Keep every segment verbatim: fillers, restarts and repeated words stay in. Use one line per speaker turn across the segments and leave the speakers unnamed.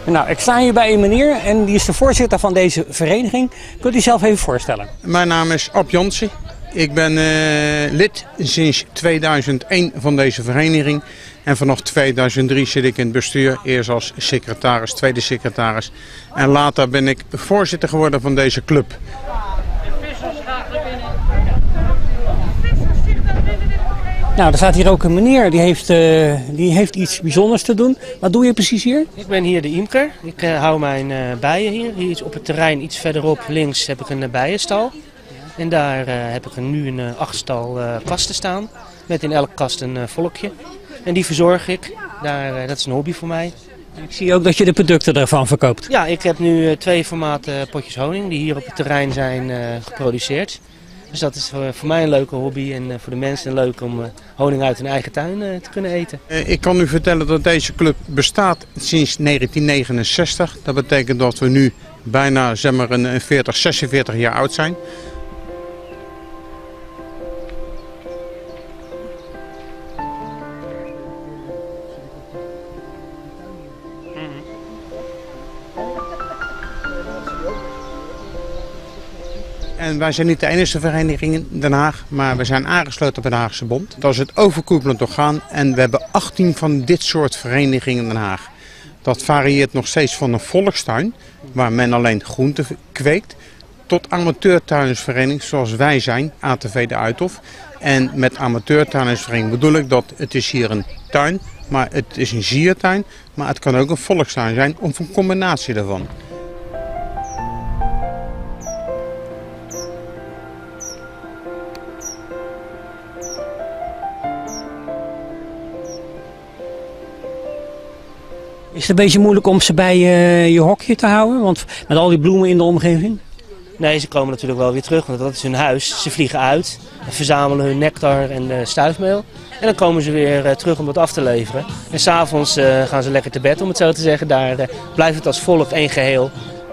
Nou, ik sta hier bij een meneer en die is de voorzitter van deze vereniging. Kunt u zelf even voorstellen?
Mijn naam is Ab Jansen. Ik ben uh, lid sinds tweeduizend één van deze vereniging. En vanaf tweeduizend drie zit ik in het bestuur. Eerst als secretaris, tweede secretaris. En later ben ik voorzitter geworden van deze club.
Nou, er staat hier ook een meneer, die heeft, uh, die heeft iets bijzonders te doen. Wat doe je precies hier?
Ik ben hier de imker. Ik uh, hou mijn uh, bijen hier. Hier op het terrein iets verderop links heb ik een uh, bijenstal. En daar uh, heb ik nu een uh, achtstal uh, kasten staan. Met in elke kast een uh, volkje. En die verzorg ik. Daar, uh, dat is een hobby voor mij.
Ik zie ook dat je de producten ervan verkoopt.
Ja, ik heb nu uh, twee formaten potjes honing die hier op het terrein zijn uh, geproduceerd. Dus dat is voor, voor mij een leuke hobby en uh, voor de mensen leuk om uh, honing uit hun eigen tuin uh, te kunnen eten.
Ik kan u vertellen dat deze club bestaat sinds negentien negenenzestig. Dat betekent dat we nu bijna zeg maar, een veertig, zesenveertig jaar oud zijn. En wij zijn niet de enige vereniging in Den Haag, maar we zijn aangesloten bij de Haagse Bond. Dat is het overkoepelend orgaan en we hebben achttien van dit soort verenigingen in Den Haag. Dat varieert nog steeds van een volkstuin, waar men alleen groenten kweekt, tot amateurtuinersvereniging zoals wij zijn, A T V de Uithof. En met amateurtuinersvereniging bedoel ik dat het is hier een tuin, maar het is een ziertuin, maar het kan ook een volkstuin zijn of een combinatie daarvan.
Is het een beetje moeilijk om ze bij uh, je hokje te houden? Want met al die bloemen in de omgeving?
Nee, ze komen natuurlijk wel weer terug, want dat is hun huis. Ze vliegen uit, verzamelen hun nectar en uh, stuifmeel. En dan komen ze weer uh, terug om dat af te leveren. En s'avonds uh, gaan ze lekker te bed, om het zo te zeggen. Daar uh, blijft het als volk één geheel.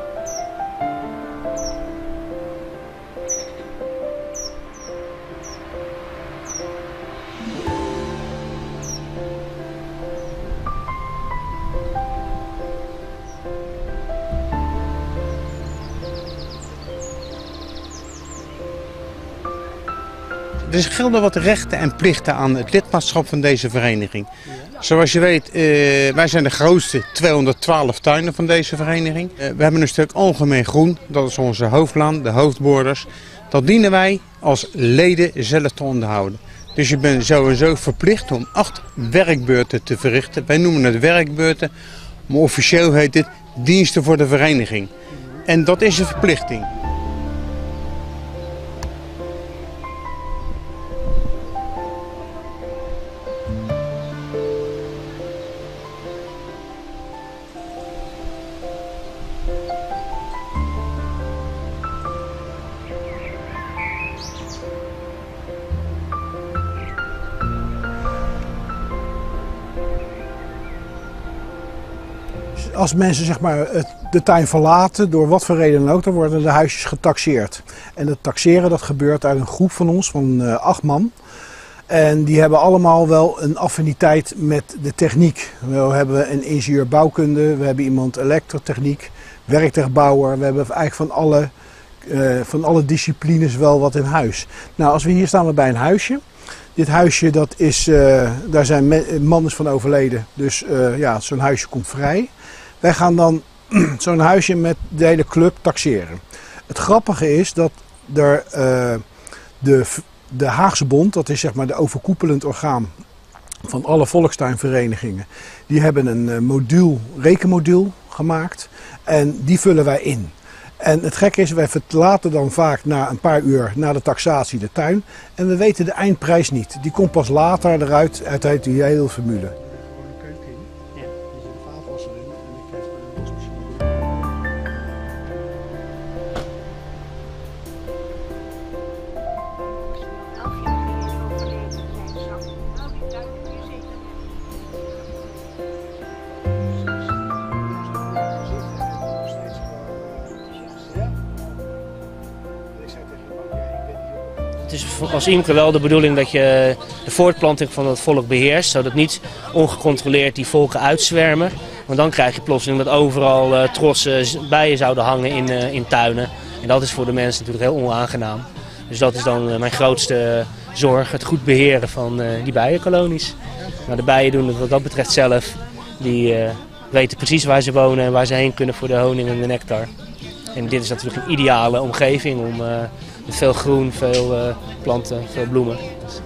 Er gelden wat rechten en plichten aan het lidmaatschap van deze vereniging. Zoals je weet, uh, wij zijn de grootste tweehonderdtwaalf tuinen van deze vereniging. Uh, we hebben een stuk algemeen groen, dat is onze hoofdlaan, de hoofdborders. Dat dienen wij als leden zelf te onderhouden. Dus je bent sowieso verplicht om acht werkbeurten te verrichten. Wij noemen het werkbeurten, maar officieel heet het diensten voor de vereniging. En dat is een verplichting.
Als mensen zeg maar, het, de tuin verlaten, door wat voor reden dan ook, dan worden de huisjes getaxeerd. En het taxeren dat gebeurt uit een groep van ons, van uh, acht man. En die hebben allemaal wel een affiniteit met de techniek. We hebben een ingenieur bouwkunde, we hebben iemand elektrotechniek, werktuigbouwer. We hebben eigenlijk van alle, uh, van alle disciplines wel wat in huis. Nou, als we hier staan we bij een huisje. Dit huisje, dat is, uh, daar zijn me man is van overleden, dus uh, ja, zo'n huisje komt vrij. Wij gaan dan zo'n huisje met de hele club taxeren. Het grappige is dat er, uh, de, de Haagse Bond, dat is zeg maar de overkoepelend orgaan van alle volkstuinverenigingen, die hebben een uh, module, rekenmodule gemaakt en die vullen wij in. En het gekke is, wij verlaten dan vaak na een paar uur na de taxatie de tuin en we weten de eindprijs niet. Die komt pas later eruit uit die hele formule.
Het is als imker wel de bedoeling dat je de voortplanting van het volk beheerst, zodat niet ongecontroleerd die volken uitzwermen. Want dan krijg je plotseling dat overal uh, trossen bijen zouden hangen in, uh, in tuinen. En dat is voor de mensen natuurlijk heel onaangenaam. Dus dat is dan uh, mijn grootste zorg, het goed beheren van uh, die bijenkolonies. Maar de bijen doen het wat dat betreft zelf. Die uh, weten precies waar ze wonen en waar ze heen kunnen voor de honing en de nectar. En dit is natuurlijk een ideale omgeving om uh, met veel groen, veel uh, planten, veel bloemen. Dus.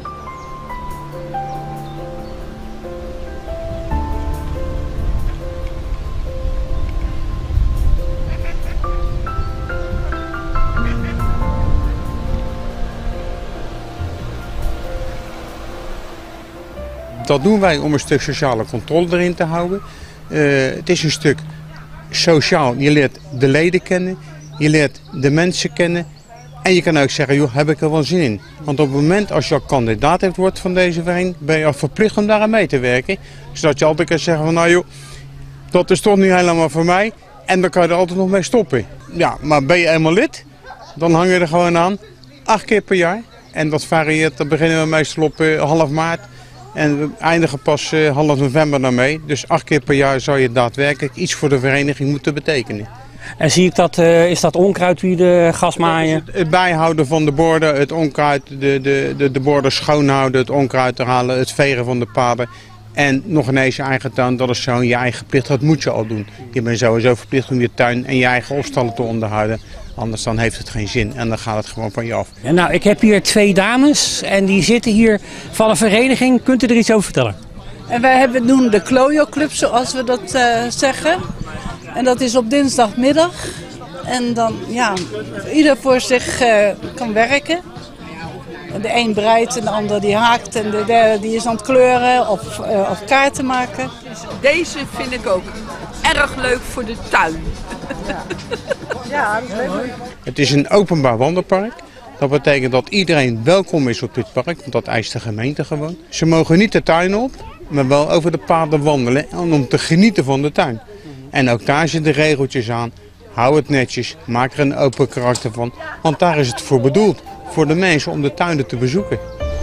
Dat doen wij om een stuk sociale controle erin te houden. Uh, het is een stuk sociaal. Je leert de leden kennen, je leert de mensen kennen. En je kan ook zeggen, joh, heb ik er wel zin in. Want op het moment als je al kandidaat hebt wordt van deze vereniging, ben je al verplicht om daar aan mee te werken. Zodat je altijd kan zeggen van, nou joh, dat is toch niet helemaal voor mij. En dan kan je er altijd nog mee stoppen. Ja, maar ben je eenmaal lid, dan hang je er gewoon aan. Acht keer per jaar. En dat varieert, dan beginnen we meestal op uh, half maart. En we eindigen pas uh, half november daarmee. Dus acht keer per jaar zou je daadwerkelijk iets voor de vereniging moeten betekenen.
En zie ik dat, uh, is dat onkruid wie de gas maaien?
Het, het bijhouden van de borden, het onkruid, de, de, de, de borden schoonhouden, het onkruid erhalen, het vegen van de paden. En nog ineens je eigen tuin, dat is zo je eigen plicht, dat moet je al doen. Je bent sowieso verplicht om je tuin en je eigen opstallen te onderhouden. Anders dan heeft het geen zin en dan gaat het gewoon van je af.
Ja, nou, ik heb hier twee dames en die zitten hier van een vereniging. Kunt u er iets over vertellen?
En wij hebben, doen de Klojo Club, zoals we dat uh, zeggen. En dat is op dinsdagmiddag. En dan, ja, ieder voor zich uh, kan werken. De een breidt en de ander die haakt en de derde die is aan het kleuren of, uh, of kaarten maken.
Deze vind ik ook erg leuk voor de tuin.
Ja, ja dat is leuk.
Het is een openbaar wandelpark. Dat betekent dat iedereen welkom is op dit park, want dat eist de gemeente gewoon. Ze mogen niet de tuin op, maar wel over de paden wandelen om te genieten van de tuin. En ook daar zitten regeltjes aan. Hou het netjes, maak er een open karakter van, want daar is het voor bedoeld. Voor de mensen om de tuinen te bezoeken.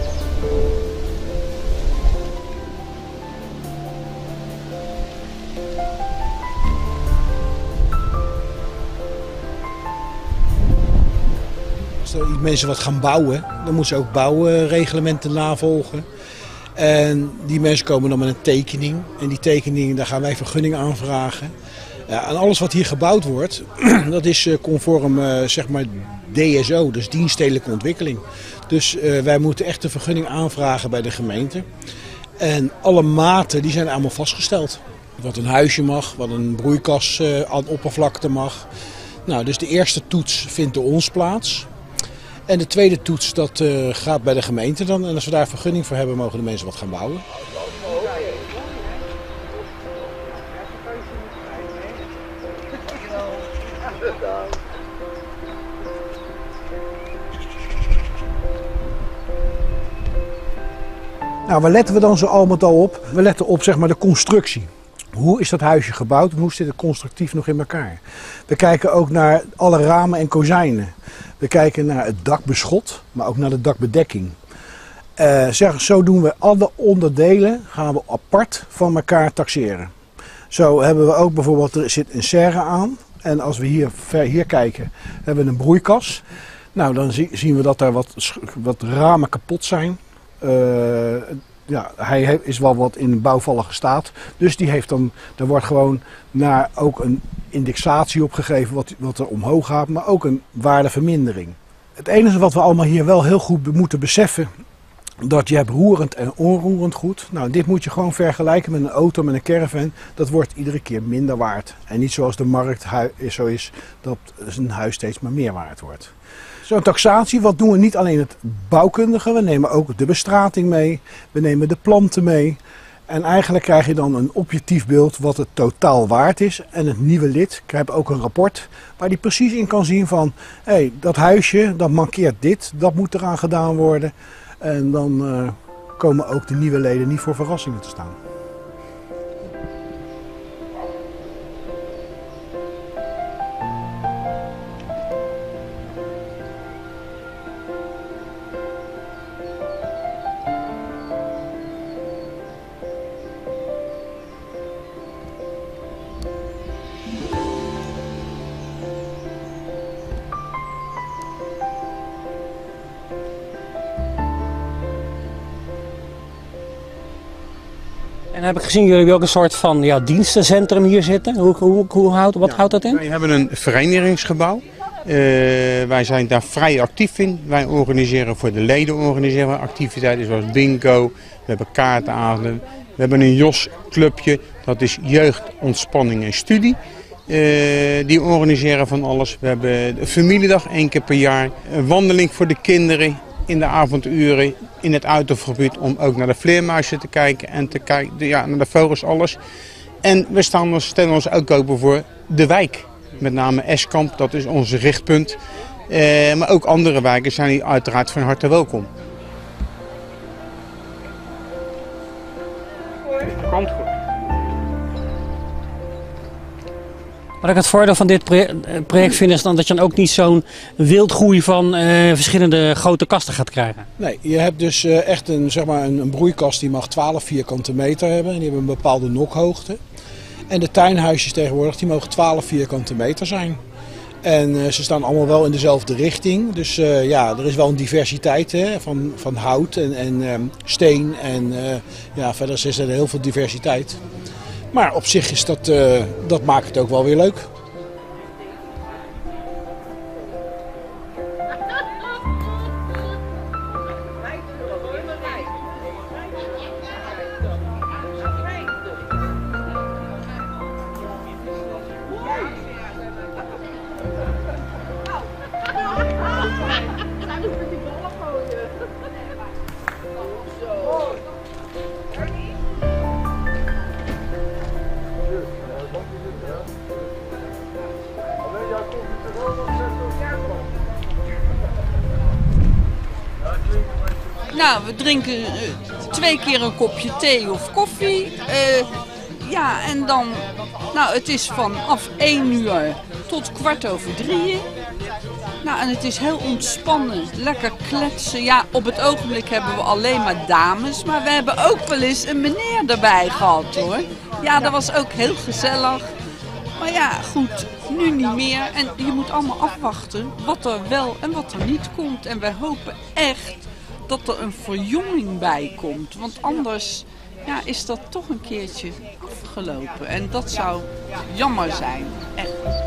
Als er mensen wat gaan bouwen, dan moeten ze ook bouwreglementen navolgen. En die mensen komen dan met een tekening. En die tekening, daar gaan wij vergunning aanvragen. Ja, en alles wat hier gebouwd wordt, dat is conform uh, zeg maar D S O, dus dienststedelijke ontwikkeling. Dus uh, wij moeten echt een vergunning aanvragen bij de gemeente. En alle maten die zijn allemaal vastgesteld. Wat een huisje mag, wat een broeikas uh, aan oppervlakte mag. Nou, dus de eerste toets vindt door ons plaats. En de tweede toets dat uh, gaat bij de gemeente dan. En als we daar vergunning voor hebben, mogen de mensen wat gaan bouwen. Nou, waar letten we dan zo al met al op? We letten op zeg maar, de constructie. Hoe is dat huisje gebouwd en hoe zit het constructief nog in elkaar? We kijken ook naar alle ramen en kozijnen. We kijken naar het dakbeschot, maar ook naar de dakbedekking. Uh, zeg, zo doen we alle onderdelen, gaan we apart van elkaar taxeren. Zo hebben we ook bijvoorbeeld, er zit een serre aan. En als we hier, ver hier kijken, hebben we een broeikas. Nou, dan zie, zien we dat er wat, wat ramen kapot zijn. Uh, ja, hij is wel wat in een bouwvallige staat. Dus die heeft dan, er wordt gewoon naar ook een indexatie opgegeven wat, wat er omhoog gaat, maar ook een waardevermindering. Het enige wat we allemaal hier wel heel goed moeten beseffen, dat je hebt roerend en onroerend goed. Nou, dit moet je gewoon vergelijken met een auto, met een caravan. Dat wordt iedere keer minder waard. En niet zoals de markt zo is, dat een huis steeds maar meer waard wordt. Zo'n taxatie, wat doen we niet alleen het bouwkundige, we nemen ook de bestrating mee, we nemen de planten mee. En eigenlijk krijg je dan een objectief beeld wat het totaal waard is. En het nieuwe lid krijgt ook een rapport waar hij precies in kan zien van, hé, hey, dat huisje, dat mankeert dit, dat moet eraan gedaan worden. En dan uh, komen ook de nieuwe leden niet voor verrassingen te staan.
En heb ik gezien, jullie hebben ook een soort van ja, dienstencentrum hier zitten. Hoe, hoe, hoe houdt, wat
Ja,
houdt dat in?
Wij hebben een verenigingsgebouw. Uh, wij zijn daar vrij actief in. Wij organiseren voor de leden organiseren we activiteiten zoals bingo. We hebben kaartavonden. We hebben een J O S-clubje. Dat is jeugd, ontspanning en studie. Uh, die organiseren van alles. We hebben de familiedag één keer per jaar. Een wandeling voor de kinderen in de avonduren in het Uithoffgebied om ook naar de vleermuizen te kijken en te kijken, ja, naar de vogels, alles. En we staan, stellen ons ook open voor de wijk. Met name Eskamp, dat is onze richtpunt. Uh, maar ook andere wijken zijn hier uiteraard van harte welkom. Komt goed.
Wat ik het voordeel van dit project vind is dan dat je dan ook niet zo'n wildgroei van uh, verschillende grote kasten gaat krijgen.
Nee, je hebt dus uh, echt een, zeg maar een, een broeikast die mag twaalf vierkante meter hebben. En die hebben een bepaalde nokhoogte. En de tuinhuisjes tegenwoordig die mogen twaalf vierkante meter zijn. En uh, ze staan allemaal wel in dezelfde richting. Dus uh, ja, er is wel een diversiteit hè, van, van hout en, en um, steen. En uh, ja, verder is er heel veel diversiteit. Maar op zich is dat, uh, dat maakt het ook wel weer leuk.
Nou, we drinken uh, twee keer een kopje thee of koffie. Uh, ja, en dan, nou, het is vanaf één uur tot kwart over drieën. Nou, en het is heel ontspannen, lekker kletsen. Ja, op het ogenblik hebben we alleen maar dames, maar we hebben ook wel eens een meneer erbij gehad, hoor. Ja, dat was ook heel gezellig. Maar ja, goed, nu niet meer. En je moet allemaal afwachten wat er wel en wat er niet komt. En wij hopen echt dat er een verjonging bij komt. Want anders ja, is dat toch een keertje afgelopen. En dat zou jammer zijn, echt.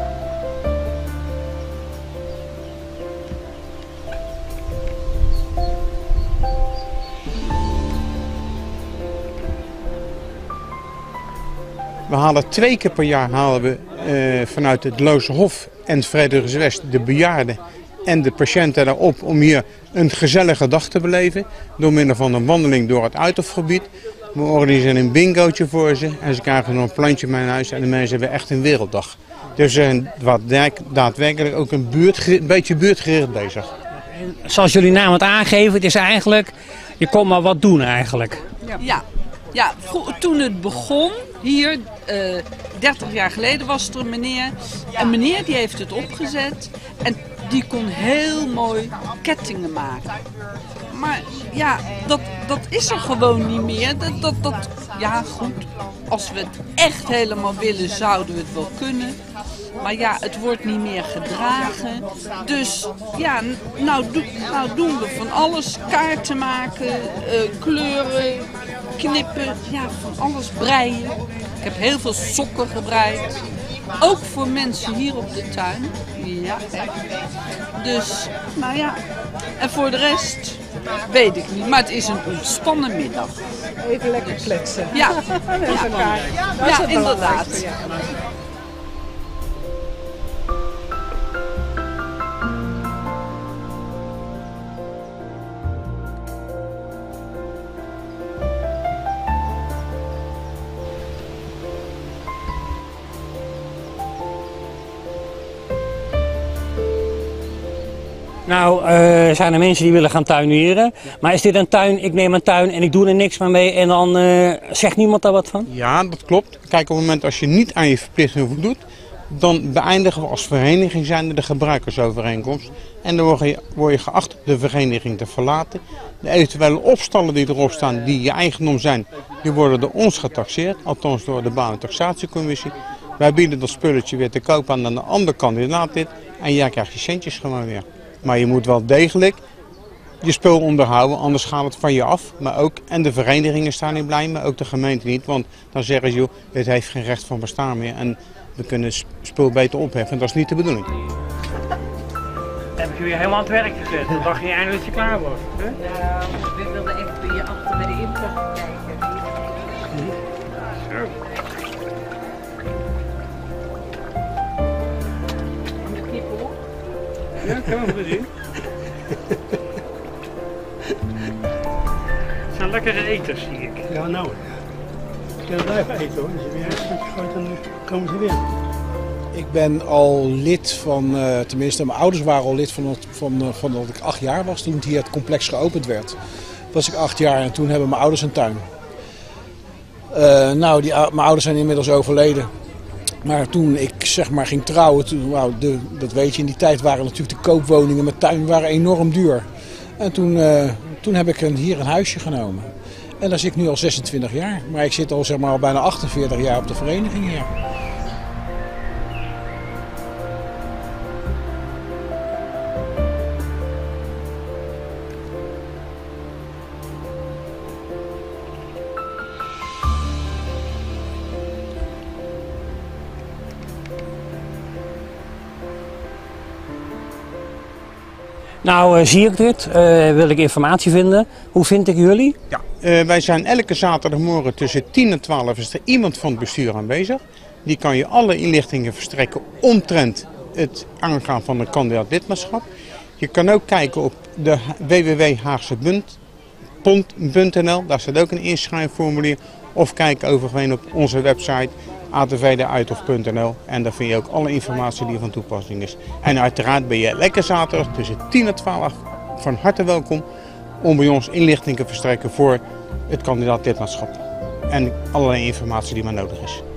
We halen twee keer per jaar halen we uh, vanuit het Looshof en Frederikswest de bejaarden en de patiënten daarop om hier een gezellige dag te beleven. Door middel van een wandeling door het Uithoffgebied. We organiseren een bingootje voor ze en ze krijgen nog een plantje mee naar huis en de mensen hebben echt een werelddag. Dus we zijn wat daadwerkelijk ook een, buurt, een beetje buurtgericht bezig.
Zoals jullie naam het aangeven, het is eigenlijk, je komt maar wat doen eigenlijk.
Ja, ja toen het begon hier, uh, dertig jaar geleden was er een meneer. Een meneer die heeft het opgezet en die kon heel mooi kettingen maken. Maar ja, dat, dat is er gewoon niet meer. Dat, dat, dat, ja goed, als we het echt helemaal willen zouden we het wel kunnen. Maar ja, het wordt niet meer gedragen. Dus ja, nou, do, nou doen we van alles. Kaarten maken, uh, kleuren, knippen, ja, van alles breien. Ik heb heel veel sokken gebreid. Ook voor mensen hier op de tuin. Ja, echt. Dus, nou ja. En voor de rest weet ik niet. Maar het is een ontspannen middag.
Even lekker kletsen.
Ja,
met elkaar.
Ja, ja inderdaad.
Nou, uh, zijn er mensen die willen gaan tuinieren. Maar is dit een tuin, ik neem een tuin en ik doe er niks meer mee en dan uh, zegt niemand daar wat van?
Ja, dat klopt. Kijk, op het moment als je niet aan je verplichting voldoet, dan beëindigen we als vereniging zijnde de gebruikersovereenkomst. En dan word je, word je geacht de vereniging te verlaten. De eventuele opstallen die erop staan, die je eigendom zijn, die worden door ons getaxeerd. Althans door de baan- en taxatiecommissie. Wij bieden dat spulletje weer te koop aan aan de andere kandidaat dit. En jij krijgt je centjes gewoon weer. Maar je moet wel degelijk je spul onderhouden, anders gaat het van je af. Maar ook, en de verenigingen staan niet blij, maar ook de gemeente niet. Want dan zeggen ze, joh, dit heeft geen recht van bestaan meer. En we kunnen spul beter opheffen. Dat is niet de bedoeling.
Heb ik jullie helemaal aan het werk gezet. Dan dacht je eindelijk dat je klaar was. Hè?
Ja, we wilden even bij je achter bij de intocht kijken.
Zo.
Om de kippen op.
Ja, kan we zien. Het zijn lekkere eters, zie ik.
Ja, nou. Ze kunnen blijven eten hoor. Als je weer een stukje gooit, dan komen ze weer.
Ik ben al lid van, uh, tenminste mijn ouders waren al lid van, het, van, uh, van dat ik acht jaar was. Toen hier het complex geopend werd, was ik acht jaar en toen hebben mijn ouders een tuin. Uh, nou, die, mijn ouders zijn inmiddels overleden. Maar toen ik zeg maar ging trouwen, toen, nou, de, dat weet je, in die tijd waren natuurlijk de koopwoningen met tuin waren enorm duur. En toen, uh, toen heb ik een, hier een huisje genomen. En daar zit ik nu al zesentwintig jaar. Maar ik zit al zeg maar al bijna achtenveertig jaar op de vereniging hier.
Nou, uh, zie ik dit, uh, wil ik informatie vinden. Hoe vind ik jullie?
Ja, uh, wij zijn elke zaterdagmorgen tussen tien en twaalf is er iemand van het bestuur aanwezig. Die kan je alle inlichtingen verstrekken omtrent het aangaan van een kandidaat lidmaatschap. Je kan ook kijken op de w w w punt haagse bond punt n l, daar staat ook een inschrijfformulier. Of kijk overheen op onze website a t v de uithof punt n l en daar vind je ook alle informatie die van toepassing is. En uiteraard ben je elke zaterdag tussen tien en twaalf van harte welkom om bij ons inlichtingen te verstrekken voor het kandidaat lidmaatschap. En allerlei informatie die maar nodig is.